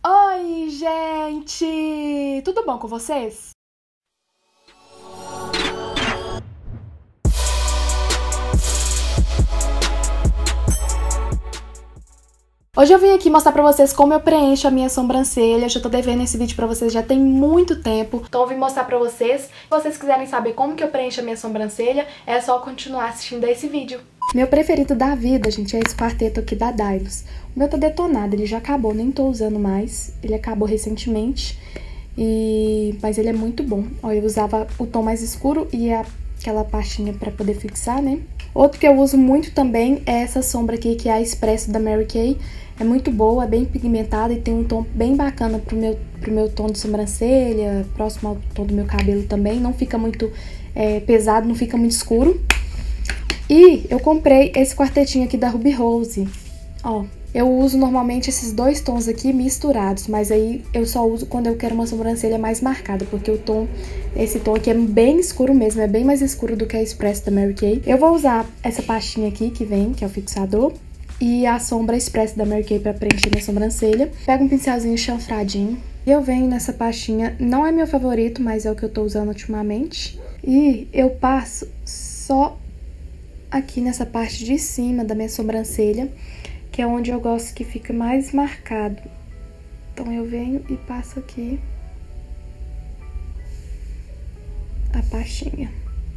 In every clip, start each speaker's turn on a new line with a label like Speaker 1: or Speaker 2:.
Speaker 1: Oi, gente! Tudo bom com vocês? Hoje eu vim aqui mostrar pra vocês como eu preencho a minha sobrancelha. Eu já tô devendo esse vídeo pra vocês já tem muito tempo. Então eu vim mostrar pra vocês. Se vocês quiserem saber como que eu preencho a minha sobrancelha, é só continuar assistindo esse vídeo. Meu preferido da vida, gente, é esse quarteto aqui da Dylos. O meu tá detonado, ele já acabou, nem tô usando mais. Ele acabou recentemente, mas ele é muito bom. Ó, eu usava o tom mais escuro e aquela pastinha pra poder fixar, né? Outro que eu uso muito também é essa sombra aqui, que é a Expresso da Mary Kay. É muito boa, é bem pigmentada e tem um tom bem bacana pro meu tom de sobrancelha, próximo ao tom do meu cabelo também. Não fica muito pesado, não fica muito escuro. E eu comprei esse quartetinho aqui da Ruby Rose. Ó, eu uso normalmente esses dois tons aqui misturados, mas aí eu só uso quando eu quero uma sobrancelha mais marcada, porque esse tom aqui é bem escuro mesmo, é bem mais escuro do que a Express da Mary Kay. Eu vou usar essa pastinha aqui que vem, que é o fixador, e a sombra Express da Mary Kay pra preencher minha sobrancelha. Pego um pincelzinho chanfradinho e eu venho nessa pastinha, não é meu favorito, mas é o que eu tô usando ultimamente. E eu passo só aqui nessa parte de cima da minha sobrancelha, que é onde eu gosto que fica mais marcado. Então eu venho e passo aqui a pastinha.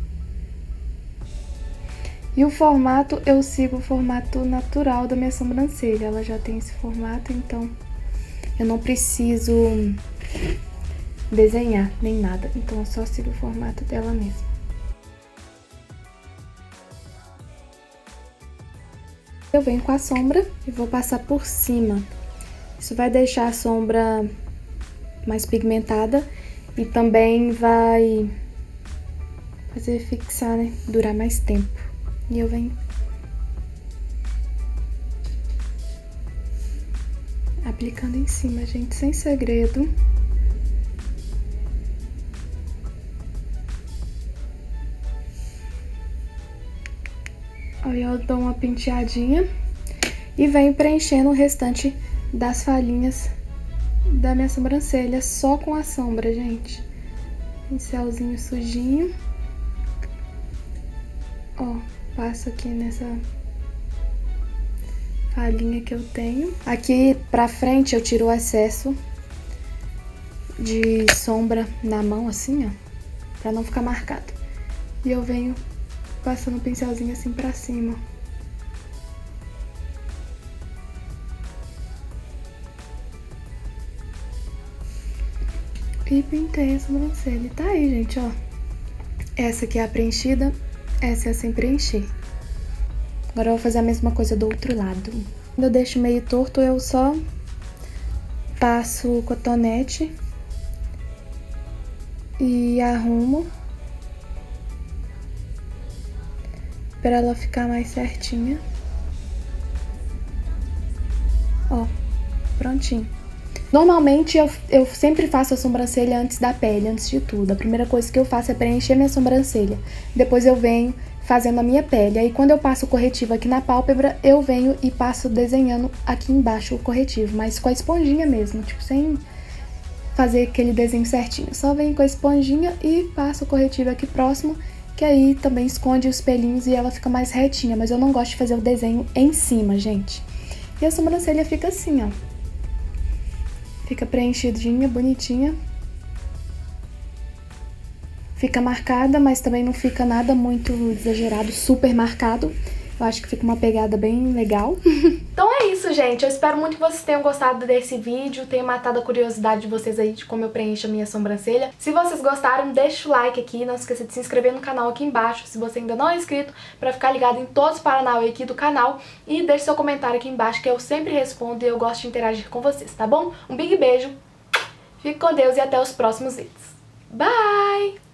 Speaker 1: E o formato, eu sigo o formato natural da minha sobrancelha. Ela já tem esse formato, então eu não preciso desenhar nem nada. Então eu só sigo o formato dela mesmo. Eu venho com a sombra e vou passar por cima. Isso vai deixar a sombra mais pigmentada e também vai fazer fixar, né? Durar mais tempo. E eu venho aplicando em cima, gente, sem segredo. Aí eu dou uma penteadinha e venho preenchendo o restante das falhinhas da minha sobrancelha só com a sombra, gente. Pincelzinho sujinho. Ó, passo aqui nessa falhinha que eu tenho. Aqui pra frente eu tiro o excesso de sombra na mão, assim, ó, pra não ficar marcado. E eu venho passando o pincelzinho assim pra cima. E pintei a sobrancelha. E tá aí, gente, ó. Essa aqui é a preenchida, essa é a sem preencher. Agora eu vou fazer a mesma coisa do outro lado. Quando eu deixo meio torto, eu só passo o cotonete e arrumo pra ela ficar mais certinha. Ó, prontinho. Normalmente eu sempre faço a sobrancelha antes da pele, antes de tudo. A primeira coisa que eu faço é preencher minha sobrancelha. Depois eu venho fazendo a minha pele. Aí quando eu passo o corretivo aqui na pálpebra, eu venho e passo desenhando aqui embaixo o corretivo. Mas com a esponjinha mesmo, tipo, sem fazer aquele desenho certinho. Só venho com a esponjinha e passo o corretivo aqui próximo, que aí também esconde os pelinhos e ela fica mais retinha. Mas eu não gosto de fazer o desenho em cima, gente. E a sobrancelha fica assim, ó. Fica preenchidinha, bonitinha. Fica marcada, mas também não fica nada muito exagerado, super marcado. Eu acho que fica uma pegada bem legal. Então é isso, gente. Eu espero muito que vocês tenham gostado desse vídeo, tenham matado a curiosidade de vocês aí de como eu preencho a minha sobrancelha. Se vocês gostaram, deixa o like aqui. Não esqueça de se inscrever no canal aqui embaixo, se você ainda não é inscrito, pra ficar ligado em todos os Paranauê aqui do canal. E deixe seu comentário aqui embaixo, que eu sempre respondo e eu gosto de interagir com vocês, tá bom? Um big beijo, fique com Deus e até os próximos vídeos. Bye!